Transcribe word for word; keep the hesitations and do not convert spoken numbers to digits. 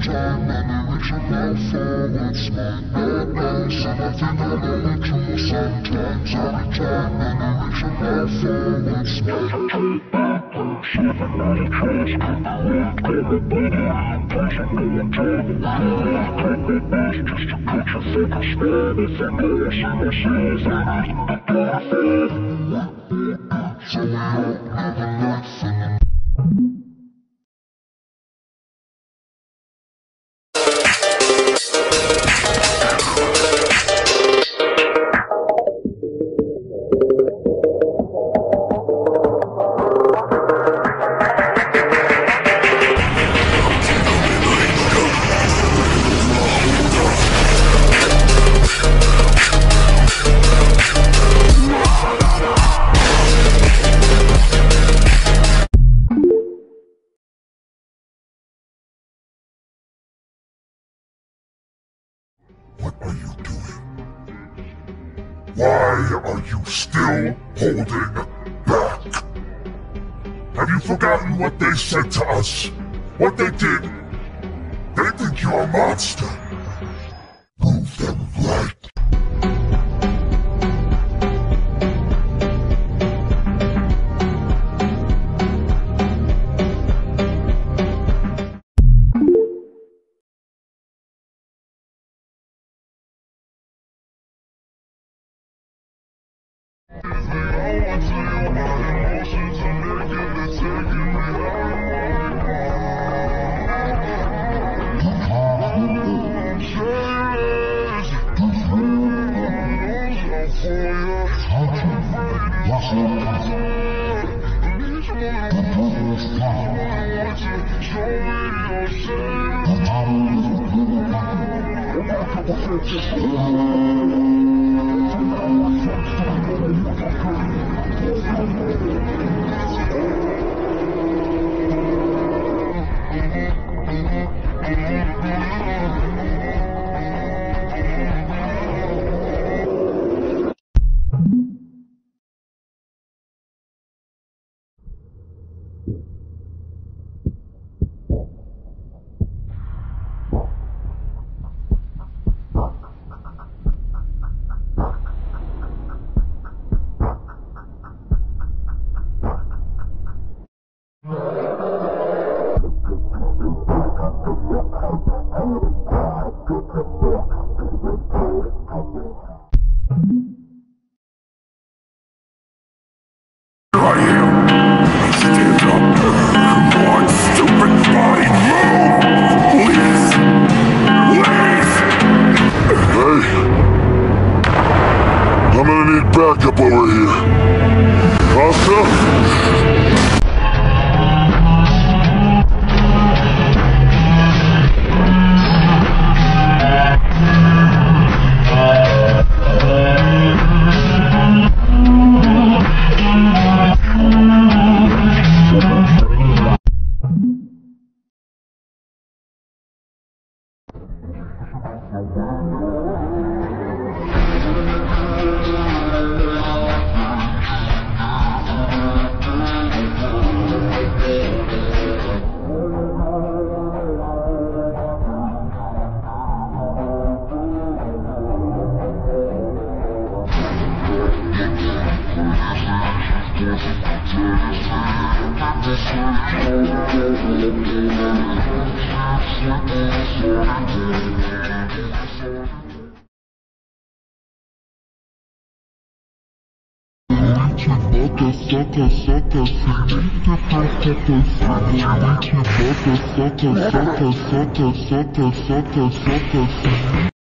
time and I reach about forwards. My madness, and I think I know it too. Sometimes every time and I reach about forwards. Meditate backwards, seven out of trash. Come to work, come and body, I'm passing going down the line. Come with this just to put your fingers spread. If I know I see myself, I need to go fast. So we all live a life in the What are you doing? Why are you still holding back? Have you forgotten what they said to us? What they did? They think you're a monster. Prove them right. Backup over here. Asta? Sucker, sucker, sucker, sucker, sucker, sucker, sucker, sucker, sucker, sucker, sucker, sucker,